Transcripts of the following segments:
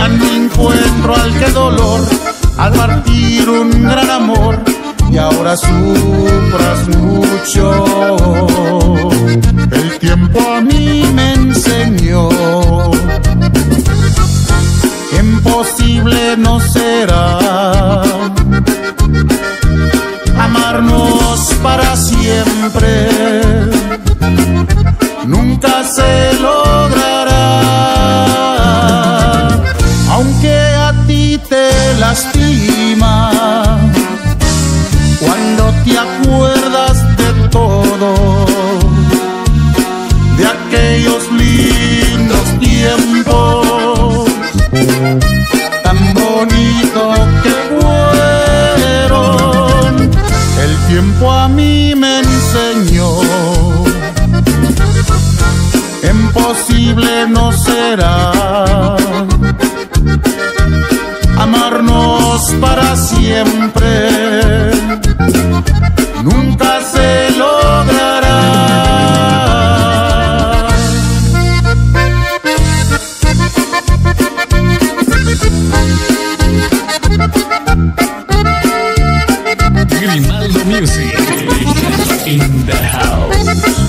Ya no encuentro al que dolor al partir un gran amor y ahora sufras mucho. El tiempo a mí me enseñó que imposible no será amarnos para siempre, nunca se logrará, aunque a ti te lastima cuando te acuerdas de todo, de aquellos lindos tiempos tan bonitos que fueron. El tiempo a mí me enseñó imposible no será amarnos para siempre, nunca se logrará. Grimaldo Music in the house.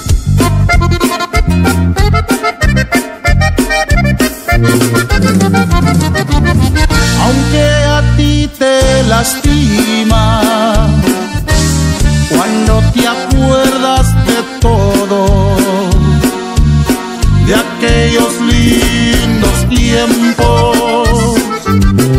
Aunque a ti te lastima cuando te acuerdas de todo, de aquellos lindos tiempos